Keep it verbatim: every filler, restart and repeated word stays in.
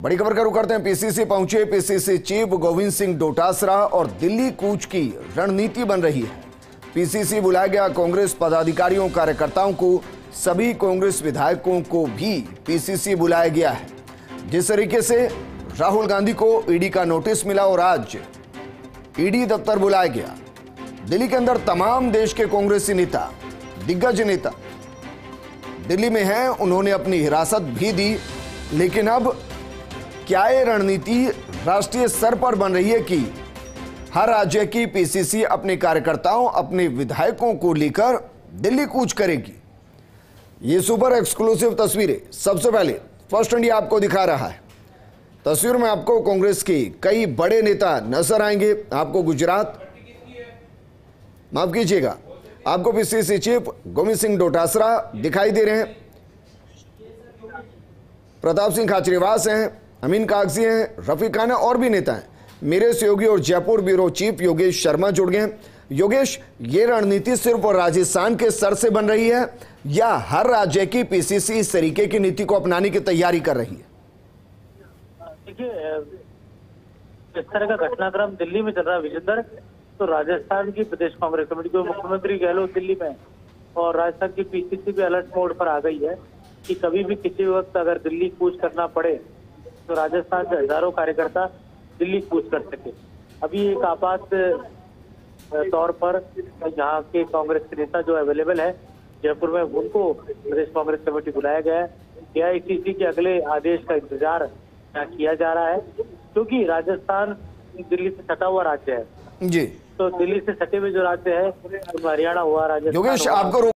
बड़ी खबर का रुख करते हैं। पीसीसी पहुंचे पीसीसी चीफ गोविंद सिंह डोटासरा और दिल्ली कूच की रणनीति बन रही है। पीसीसी बुलाया गया कांग्रेस पदाधिकारियों कार्यकर्ताओं को, सभी कांग्रेस विधायकों को भी पीसीसी बुलाया गया है। जिस तरीके से राहुल गांधी को ईडी का नोटिस मिला और आज ईडी दफ्तर बुलाया गया। दिल्ली के अंदर तमाम देश के कांग्रेसी नेता, दिग्गज नेता दिल्ली में हैं, उन्होंने अपनी हिरासत भी दी। लेकिन अब क्या ये रणनीति राष्ट्रीय स्तर पर बन रही है कि हर राज्य की पीसीसी अपने कार्यकर्ताओं, अपने विधायकों को लेकर दिल्ली कूच करेगी? ये सुपर एक्सक्लूसिव तस्वीरें सबसे पहले फर्स्ट इंडिया आपको दिखा रहा है। तस्वीर में आपको कांग्रेस के कई बड़े नेता नजर आएंगे। आपको गुजरात, माफ कीजिएगा, आपको पीसीसी चीफ गोविंद सिंह डोटासरा दिखाई दे रहे हैं। प्रताप सिंह खाचरियावास हैं, अमीन कागजी हैं, रफीक खान और भी नेता हैं। मेरे सहयोगी और जयपुर ब्यूरो चीफ योगेश शर्मा जुड़ गए हैं। योगेश, ये रणनीति सिर्फ राजस्थान के स्तर से बन रही है या हर राज्य की पीसीसी इस तरीके की नीति को अपनाने की तैयारी कर रही है? देखिए, इस तरह का घटनाक्रम दिल्ली में चल रहा है विजेंद्र, तो राजस्थान की प्रदेश कांग्रेस कमेटी को मुख्यमंत्री गहलोत दिल्ली में और राजस्थान की पीसीसी भी अलर्ट मोड पर आ गई है कि कभी भी किसी वक्त अगर दिल्ली कूच करना पड़े तो राजस्थान के हजारों कार्यकर्ता दिल्ली कूच कर सके। अभी एक आपात तौर पर यहाँ के कांग्रेस के नेता जो अवेलेबल है जयपुर में, उनको प्रदेश कांग्रेस कमेटी बुलाया गया है। एआईसीसी के अगले आदेश का इंतजार किया जा रहा है, क्योंकि राजस्थान दिल्ली से सटा हुआ राज्य है जी। तो दिल्ली से सटे हुए जो राज्य है, हरियाणा हुआ, राजस्थान। योगेश, आपको